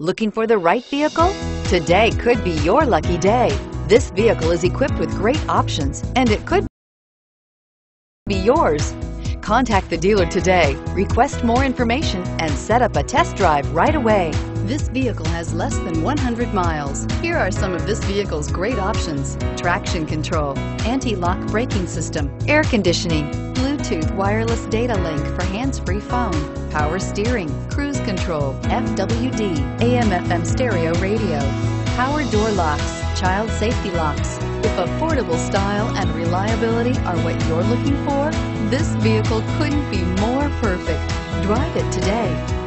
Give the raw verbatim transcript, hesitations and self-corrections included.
Looking for the right vehicle? Today could be your lucky day. This vehicle is equipped with great options and it could be yours. Contact the dealer today, request more information, and set up a test drive right away. This vehicle has less than one hundred miles. Here are some of this vehicle's great options: traction control, anti-lock braking system, air conditioning, Bluetooth wireless data link for hands-free phone, power steering, cruise control, F W D, A M F M stereo radio, power door locks, child safety locks. If affordable style and reliability are what you're looking for, this vehicle couldn't be more perfect. Drive it today.